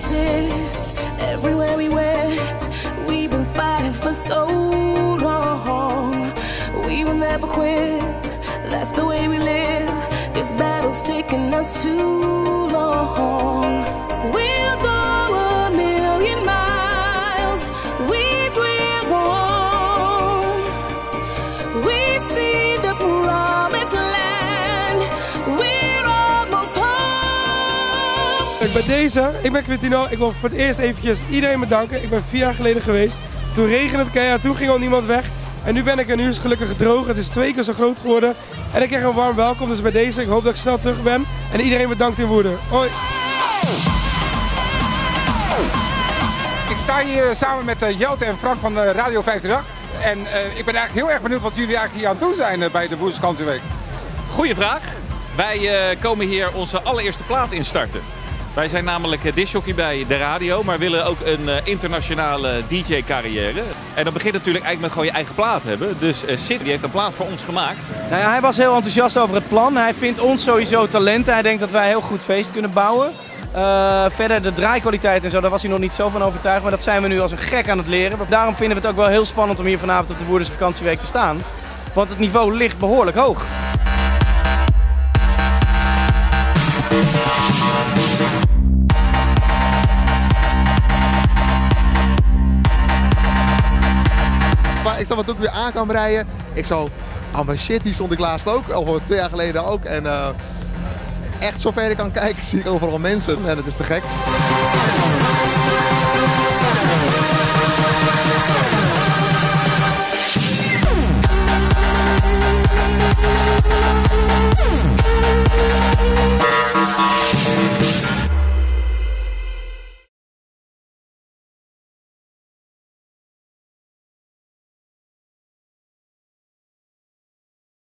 places, everywhere we went, we've been fighting for so long. We will never quit, that's the way we live. This battle's taking us too long. We'll go a million miles, we will go on. We've seen the promised land, we're almost home. Ik ben Quintino. Ik wil voor het eerst eventjes iedereen bedanken. Ik ben 4 jaar geleden geweest. Toen regende het keihard, toen ging al niemand weg. En nu ben ik er, nu is het gelukkig droog. Het is 2 keer zo groot geworden. En ik krijg een warm welkom, dus bij deze, ik hoop dat ik snel terug ben. En iedereen bedankt in Woerden. Hoi! Ik sta hier samen met Jelte en Frank van Radio 538. En ik ben eigenlijk heel erg benieuwd wat jullie eigenlijk hier aan het doen zijn bij de Woerdense Vakantieweek. Goeie vraag. Wij komen hier onze allereerste plaat instarten. Wij zijn namelijk discjockey bij de radio, maar willen ook een internationale DJ-carrière. En dat begint natuurlijk eigenlijk met gewoon je eigen plaat hebben. Dus Sid die heeft een plaat voor ons gemaakt. Nou ja, hij was heel enthousiast over het plan. Hij vindt ons sowieso talenten. Hij denkt dat wij een heel goed feest kunnen bouwen. Verder de draaikwaliteit en zo, daar was hij nog niet zo van overtuigd. Maar dat zijn we nu als een gek aan het leren. Daarom vinden we het ook wel heel spannend om hier vanavond op de Woerdense Vakantieweek te staan. Want het niveau ligt behoorlijk hoog. Ik zag wat ook weer aan kan rijden. Ik zo, oh maar shit, hier stond ik laatst ook, of 2 jaar geleden ook. En echt zover ik kan kijken zie ik overal mensen en het is te gek.